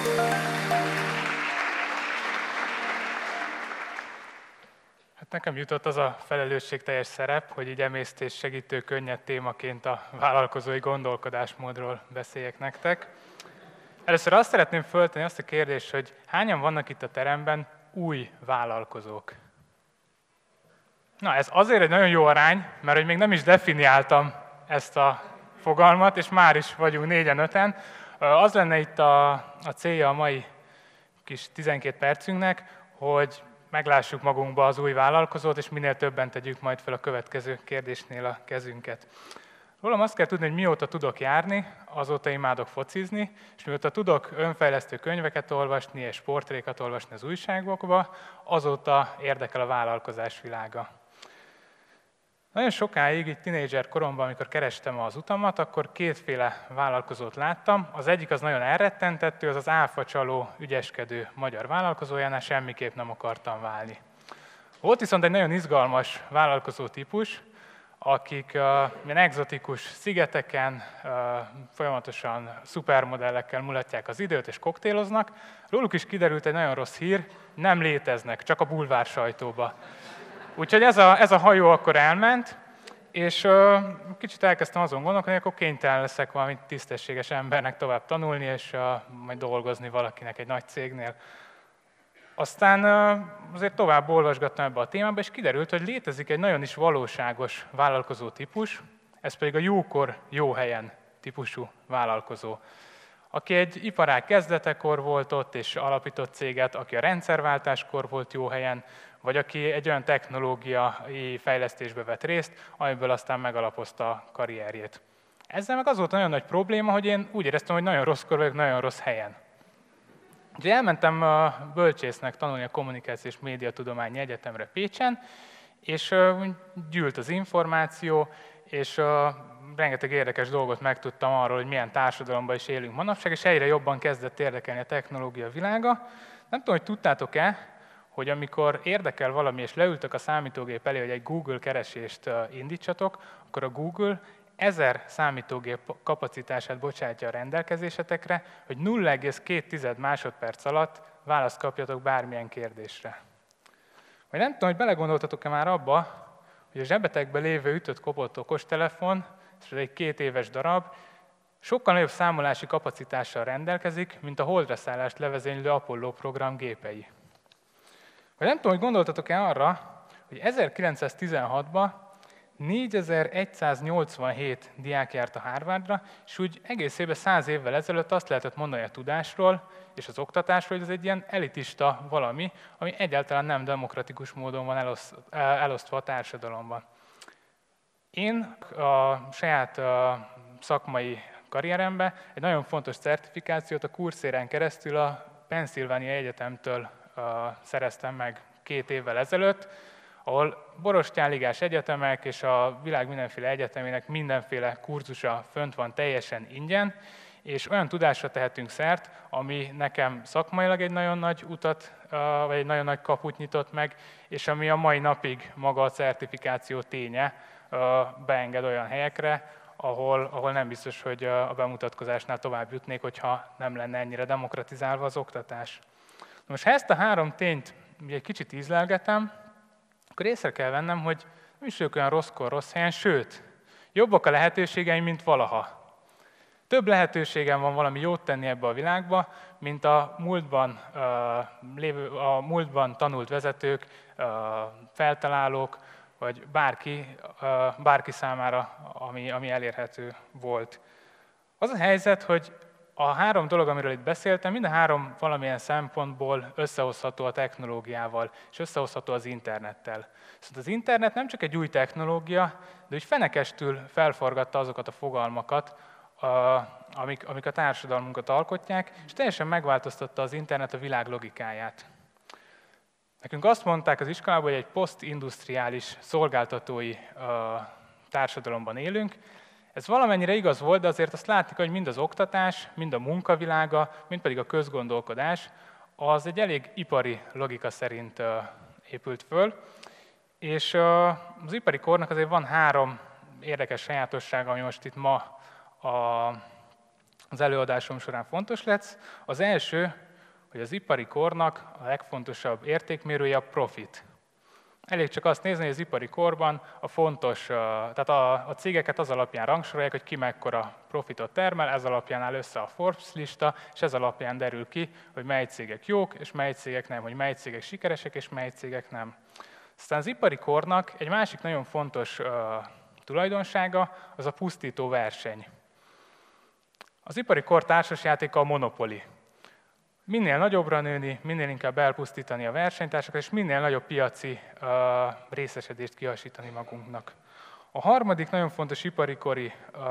Hát nekem jutott az a felelősségteljes szerep, hogy így emésztés segítő könnyed témaként a vállalkozói gondolkodásmódról beszéljek nektek. Először azt szeretném föltenni azt a kérdést, hogy hányan vannak itt a teremben új vállalkozók? Na, ez azért egy nagyon jó arány, mert hogy még nem is definiáltam ezt a fogalmat, és már is vagyunk 4-5-en. Az lenne itt a célja a mai kis 12 percünknek, hogy meglássuk magunkba az új vállalkozót, és minél többen tegyük majd fel a következő kérdésnél a kezünket. Rólam azt kell tudni, hogy mióta tudok járni, azóta imádok focizni, és mióta tudok önfejlesztő könyveket olvasni és portrékat olvasni az újságokba, azóta érdekel a vállalkozás világa. Nagyon sokáig, így tínédzser koromban, amikor kerestem az utamat, akkor kétféle vállalkozót láttam. Az egyik az nagyon elrettentettő, az az áfacsaló, ügyeskedő magyar vállalkozójánál semmiképp nem akartam válni. Volt viszont egy nagyon izgalmas vállalkozó típus, akik ilyen egzotikus szigeteken folyamatosan szupermodellekkel mulatják az időt és koktéloznak. Róluk is kiderült egy nagyon rossz hír, nem léteznek, csak a bulvár sajtóba. Úgyhogy ez a hajó akkor elment, és kicsit elkezdtem azon gondolkodni, hogy akkor kénytelen leszek valami tisztességes embernek tovább tanulni, és majd dolgozni valakinek egy nagy cégnél. Aztán azért tovább olvasgattam ebbe a témába, és kiderült, hogy létezik egy nagyon is valóságos vállalkozó típus, ez pedig a jókor, jó helyen típusú vállalkozó, aki egy iparág kezdetekor volt ott, és alapított céget, aki a rendszerváltáskor volt jó helyen, vagy aki egy olyan technológiai fejlesztésbe vett részt, amiből aztán megalapozta a karrierjét. Ezzel meg az volt nagyon nagy probléma, hogy én úgy éreztem, hogy nagyon rosszkor vagyok, nagyon rossz helyen. Úgyhogy elmentem bölcsésznek tanulni a Kommunikációs és Médiatudományi Egyetemre Pécsen, és gyűlt az információ, és rengeteg érdekes dolgot megtudtam arról, hogy milyen társadalomban is élünk manapság, és egyre jobban kezdett érdekelni a technológia világa. Nem tudom, hogy tudtátok-e, hogy amikor érdekel valami, és leültök a számítógép elé, hogy egy Google keresést indítsatok, akkor a Google 1000 számítógép kapacitását bocsátja a rendelkezésetekre, hogy 0,2 másodperc alatt választ kapjatok bármilyen kérdésre. Vagy nem tudom, hogy belegondoltatok-e már abba, hogy a zsebetekben lévő ütött-kopott okostelefon, ez egy 2 éves darab, sokkal nagyobb számolási kapacitással rendelkezik, mint a holdra szállást levezénylő Apollo program gépei. Vagy nem tudom, hogy gondoltatok-e arra, hogy 1916-ban 4187 diák járt a Harvardra, és úgy egész évben 100 évvel ezelőtt azt lehetett mondani a tudásról és az oktatásról, hogy ez egy ilyen elitista valami, ami egyáltalán nem demokratikus módon van elosztva a társadalomban. Én a saját szakmai karrieremben egy nagyon fontos certifikációt a Courseren keresztül a Pennsylvania Egyetemtől szereztem meg 2 évvel ezelőtt, ahol borostyánligás egyetemek és a világ mindenféle egyetemének mindenféle kurzusa fönt van teljesen ingyen, és olyan tudásra tehetünk szert, ami nekem szakmailag egy nagyon nagy utat, vagy egy nagyon nagy kaput nyitott meg, és ami a mai napig maga a certifikáció ténye beenged olyan helyekre, ahol nem biztos, hogy a bemutatkozásnál tovább jutnék, hogyha nem lenne ennyire demokratizálva az oktatás. Most ha ezt a 3 tényt egy kicsit ízlelgetem, akkor észre kell vennem, hogy nem is vagyok olyan rosszkor, rossz helyen, sőt, jobbak a lehetőségeim, mint valaha. Több lehetőségem van valami jót tenni ebbe a világba, mint a múltban tanult vezetők, feltalálók, vagy bárki számára, ami elérhető volt. Az a helyzet, hogy a 3 dolog, amiről itt beszéltem, mind a 3 valamilyen szempontból összehozható a technológiával, és összehozható az internettel. Szóval az internet nem csak egy új technológia, de úgy fenekestül felforgatta azokat a fogalmakat, amik a társadalmunkat alkotják, és teljesen megváltoztatta az internet a világ logikáját. Nekünk azt mondták az iskolában, hogy egy posztindusztriális szolgáltatói társadalomban élünk. Ez valamennyire igaz volt, de azért azt látjuk, hogy mind az oktatás, mind a munkavilága, mind pedig a közgondolkodás, az egy elég ipari logika szerint épült föl. És az ipari kornak azért van 3 érdekes sajátossága, ami most itt ma az előadásom során fontos lesz. Az első, hogy az ipari kornak a legfontosabb értékmérője a profit. Elég csak azt nézni, hogy az ipari korban a fontos, tehát a cégeket az alapján rangsorolják, hogy ki mekkora profitot termel, ez alapján áll össze a Forbes lista, és ez alapján derül ki, hogy mely cégek jók, és mely cégek nem, hogy mely cégek sikeresek, és mely cégek nem. Aztán az ipari kornak egy másik nagyon fontos tulajdonsága az a pusztító verseny. Az ipari kor társasjátéka a monopoli. Minél nagyobbra nőni, minél inkább elpusztítani a versenytársakat, és minél nagyobb piaci részesedést kihasítani magunknak. A harmadik nagyon fontos ipari kori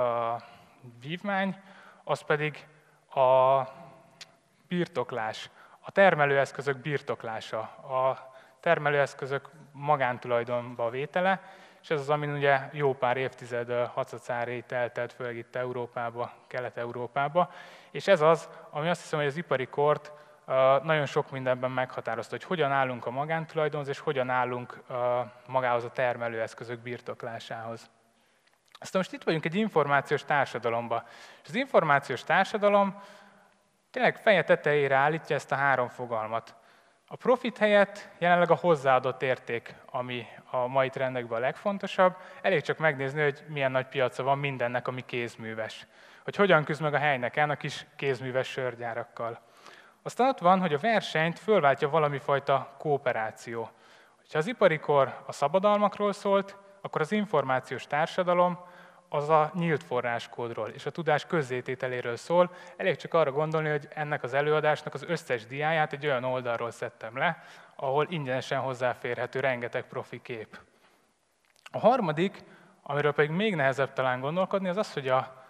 vívmány, az pedig a birtoklás, a termelőeszközök birtoklása, a termelőeszközök magántulajdonba vétele, és ez az, amin ugye jó pár évtized hacacárét eltelt, főleg itt Európába, Kelet-Európába, és ez az, ami azt hiszem, hogy az ipari kort nagyon sok mindenben meghatározta, hogy hogyan állunk a magántulajdonhoz, és hogyan állunk magához a termelőeszközök birtoklásához. Aztán most itt vagyunk egy információs társadalomban, és az információs társadalom tényleg feje tetejére állítja ezt a három fogalmat. A profit helyett jelenleg a hozzáadott érték, ami a mai trendekben a legfontosabb. Elég csak megnézni, hogy milyen nagy piaca van mindennek, ami kézműves. Hogy hogyan küzd meg a helyneken a kis kézműves sörgyárakkal. Aztán ott van, hogy a versenyt fölváltja valamifajta kooperáció. Ha az ipari kor a szabadalmakról szólt, akkor az információs társadalom az a nyílt forráskódról és a tudás közzétételéről szól. Elég csak arra gondolni, hogy ennek az előadásnak az összes diáját egy olyan oldalról szedtem le, ahol ingyenesen hozzáférhető rengeteg profi kép. A harmadik, amiről pedig még nehezebb talán gondolkodni, az az, hogy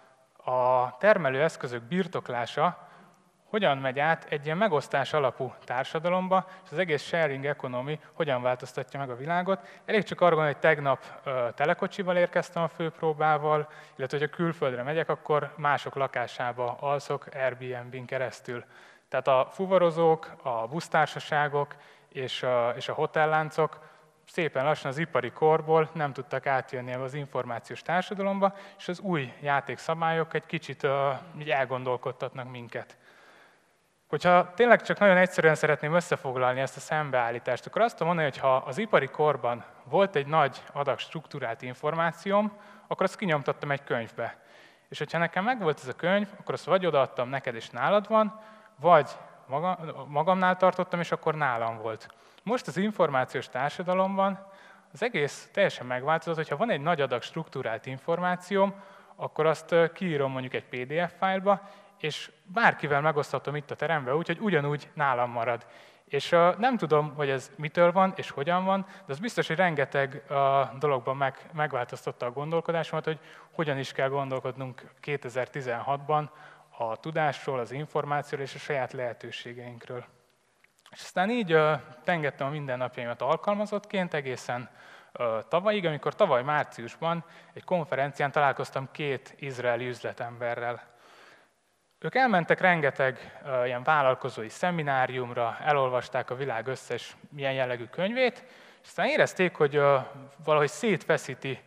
a termelőeszközök birtoklása hogyan megy át egy ilyen megosztás alapú társadalomba, és az egész sharing economy hogyan változtatja meg a világot. Elég csak arra gondolni, hogy tegnap telekocsival érkeztem a főpróbával, illetve hogy a külföldre megyek, akkor mások lakásába alszok Airbnb-n keresztül. Tehát a fuvarozók, a busztársaságok és a hotelláncok szépen lassan az ipari korból nem tudtak átjönni az információs társadalomba, és az új játékszabályok egy kicsit így elgondolkodtatnak minket. Hogyha tényleg csak nagyon egyszerűen szeretném összefoglalni ezt a szembeállítást, akkor azt tudom mondani, hogy ha az ipari korban volt egy nagy adag struktúrált információm, akkor azt kinyomtattam egy könyvbe. És hogyha nekem megvolt ez a könyv, akkor azt vagy odaadtam neked és nálad van, vagy magamnál tartottam, és akkor nálam volt. Most az információs társadalomban az egész teljesen megváltozott, hogyha van egy nagy adag struktúrált információm, akkor azt kiírom mondjuk egy PDF fájlba, és bárkivel megoszthatom itt a teremben, úgyhogy ugyanúgy nálam marad. És nem tudom, hogy ez mitől van, és hogyan van, de az biztos, hogy rengeteg dologban megváltoztatta a gondolkodásomat, hogy hogyan is kell gondolkodnunk 2016-ban a tudásról, az információról és a saját lehetőségeinkről. És aztán így tengettem a mindennapjaimat alkalmazottként egészen tavalyig, amikor tavaly márciusban egy konferencián találkoztam két izraeli üzletemberrel. Ők elmentek rengeteg ilyen vállalkozói szemináriumra, elolvasták a világ összes milyen jellegű könyvét, és aztán érezték, hogy valahogy szétfeszíti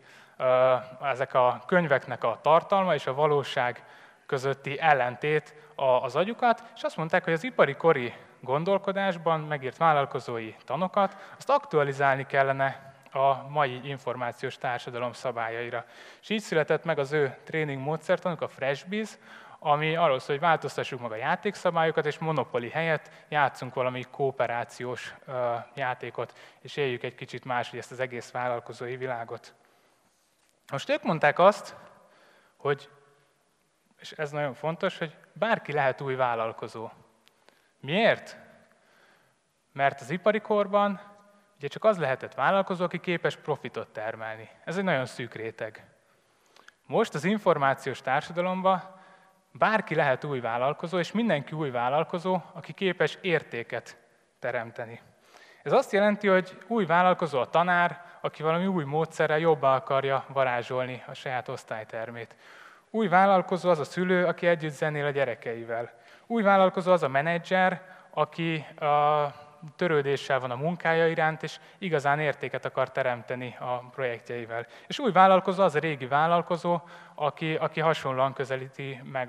ezek a könyveknek a tartalma és a valóság közötti ellentét az agyukat, és azt mondták, hogy az ipari kori gondolkodásban megírt vállalkozói tanokat, azt aktualizálni kellene a mai információs társadalom szabályaira. És így született meg az ő tréning módszertanuk, a FreshBiz, ami arról szól, hogy változtassuk meg a játékszabályokat, és monopoli helyett játszunk valami kooperációs játékot, és éljük egy kicsit máshogy ezt az egész vállalkozói világot. Most ők mondták azt, hogy, és ez nagyon fontos, hogy bárki lehet új vállalkozó. Miért? Mert az ipari korban ugye csak az lehetett vállalkozó, aki képes profitot termelni. Ez egy nagyon szűk réteg. Most az információs társadalomban bárki lehet új vállalkozó, és mindenki új vállalkozó, aki képes értéket teremteni. Ez azt jelenti, hogy új vállalkozó a tanár, aki valami új módszerrel jobban akarja varázsolni a saját osztálytermét. Új vállalkozó az a szülő, aki együtt zenél a gyerekeivel. Új vállalkozó az a menedzser, aki törődéssel van a munkája iránt, és igazán értéket akar teremteni a projektjeivel. És új vállalkozó az a régi vállalkozó, aki hasonlóan közelíti meg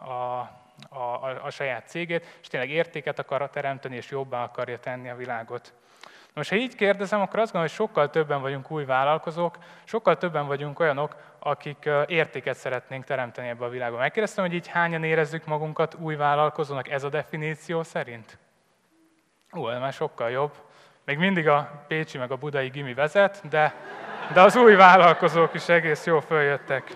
a saját cégét, és tényleg értéket akar teremteni, és jobbá akarja tenni a világot. Most, ha így kérdezem, akkor azt gondolom, hogy sokkal többen vagyunk új vállalkozók, sokkal többen vagyunk olyanok, akik értéket szeretnénk teremteni ebbe a világba. Megkérdeztem, hogy így hányan érezzük magunkat új vállalkozónak ez a definíció szerint? Ez már sokkal jobb. Még mindig a pécsi meg a budai gimi vezet, de az új vállalkozók is egész jól följöttek.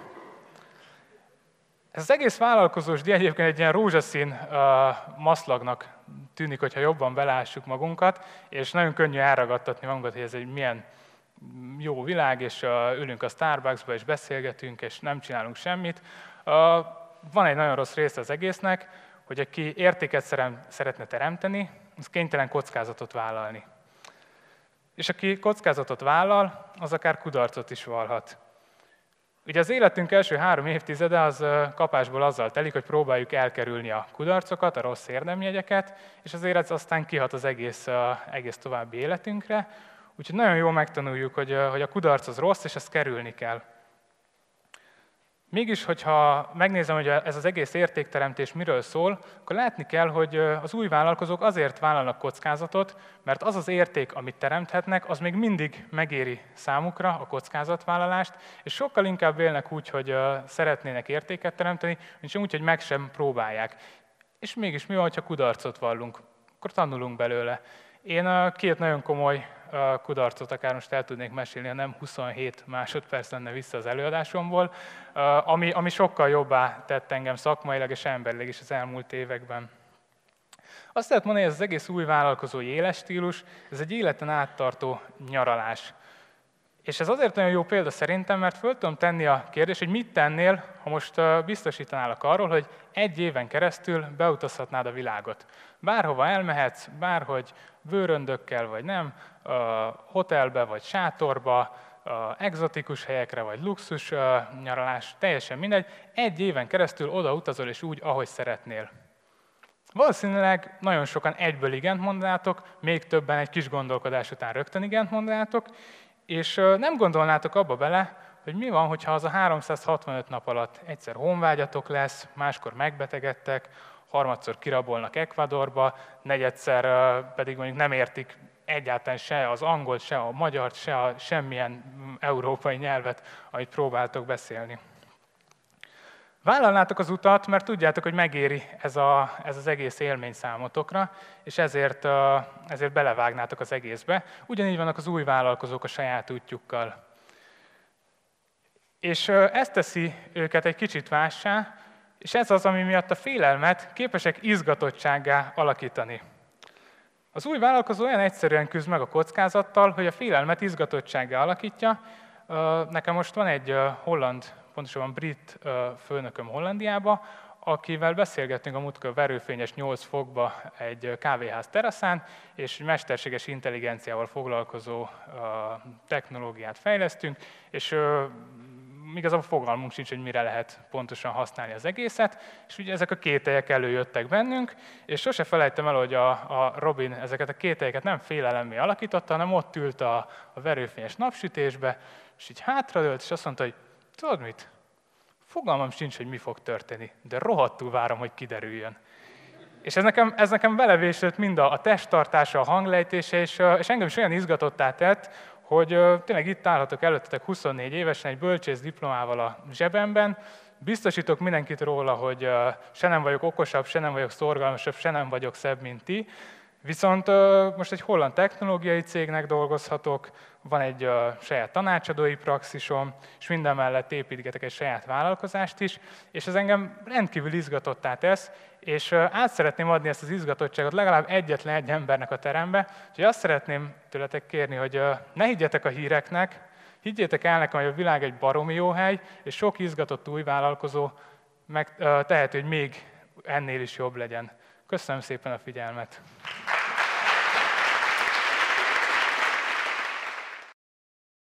Ez az egész vállalkozós díj egyébként egy ilyen rózsaszín maszlagnak tűnik, hogyha jobban belássuk magunkat, és nagyon könnyű elragadtatni magunkat, hogy ez egy milyen jó világ, és ülünk a Starbucksba, és beszélgetünk, és nem csinálunk semmit. Van egy nagyon rossz része az egésznek, hogy aki értéket szeretne teremteni, az kénytelen kockázatot vállalni. És aki kockázatot vállal, az akár kudarcot is vallhat. Ugye az életünk első 3 évtizede az kapásból azzal telik, hogy próbáljuk elkerülni a kudarcokat, a rossz érdemjegyeket, és azért ez aztán kihat az egész további életünkre. Úgyhogy nagyon jól megtanuljuk, hogy a kudarc az rossz, és ezt kerülni kell. Mégis, hogyha megnézem, hogy ez az egész értékteremtés miről szól, akkor látni kell, hogy az új vállalkozók azért vállalnak kockázatot, mert az az érték, amit teremthetnek, az még mindig megéri számukra a kockázatvállalást, és sokkal inkább élnek úgy, hogy szeretnének értéket teremteni, mint úgy, hogy meg sem próbálják. És mégis mi van, ha kudarcot vallunk? Akkor tanulunk belőle. Én 2 nagyon komoly kudarcot akár most el tudnék mesélni, ha nem 27 másodperc lenne vissza az előadásomból, ami sokkal jobbá tett engem szakmailag és emberileg is az elmúlt években. Azt lehet mondani, hogy ez az egész új vállalkozói életstílus, ez egy életen áttartó nyaralás. És ez azért nagyon jó példa szerintem, mert föl tudom tenni a kérdést, hogy mit tennél, ha most biztosítanálak arról, hogy 1 éven keresztül beutazhatnád a világot. Bárhova elmehetsz, bárhogy bőröndökkel vagy nem, hotelbe vagy sátorba, egzotikus helyekre vagy luxus nyaralás, teljesen mindegy. 1 éven keresztül oda utazol és úgy, ahogy szeretnél. Valószínűleg nagyon sokan egyből igent mondanátok, még többen egy kis gondolkodás után rögtön igent mondanátok, és nem gondolnátok abba bele, hogy mi van, hogyha az a 365 nap alatt egyszer honvágyatok lesz, máskor megbetegedtek, harmadszor kirabolnak Ecuadorba, negyedszer pedig mondjuk nem értik egyáltalán se az angolt, se a magyart, se a semmilyen európai nyelvet, amit próbáltok beszélni. Vállalnátok az utat, mert tudjátok, hogy megéri ez az egész élmény számotokra, és ezért belevágnátok az egészbe. Ugyanígy vannak az új vállalkozók a saját útjukkal. És ez teszi őket egy kicsit mássá, és ez az, ami miatt a félelmet képesek izgatottsággá alakítani. Az új vállalkozó olyan egyszerűen küzd meg a kockázattal, hogy a félelmet izgatottsággá alakítja. Nekem most van egy pontosabban brit főnököm Hollandiába, akivel beszélgettünk a múltkor verőfényes 8 fokba egy kávéház teraszán, és mesterséges intelligenciával foglalkozó technológiát fejlesztünk, és igazából fogalmunk sincs, hogy mire lehet pontosan használni az egészet, és ugye ezek a kételyek előjöttek bennünk, és sose felejtem el, hogy a Robin ezeket a kételyeket nem félelemmé alakította, hanem ott ült a verőfényes napsütésbe, és így hátradőlt, és azt mondta, hogy tudod mit? Fogalmam sincs, hogy mi fog történni, de rohadtul várom, hogy kiderüljön. És ez nekem belevésült mind a testtartása, a hanglejtése, és engem is olyan izgatottá tett, hogy tényleg itt állhatok előttetek 24 évesen egy bölcsész diplomával a zsebemben, biztosítok mindenkit róla, hogy se nem vagyok okosabb, se nem vagyok szorgalmasabb, se nem vagyok szebb, mint ti. Viszont most egy holland technológiai cégnek dolgozhatok, van egy saját tanácsadói praxisom, és minden mellett építgetek egy saját vállalkozást is, és ez engem rendkívül izgatottá tesz, és át szeretném adni ezt az izgatottságot legalább egyetlen egy embernek a terembe, úgyhogy azt szeretném tőletek kérni, hogy ne higgyetek a híreknek, higgyétek el nekem, hogy a világ egy baromi jó hely, és sok izgatott új vállalkozó tehető, hogy még ennél is jobb legyen. Köszönöm szépen a figyelmet!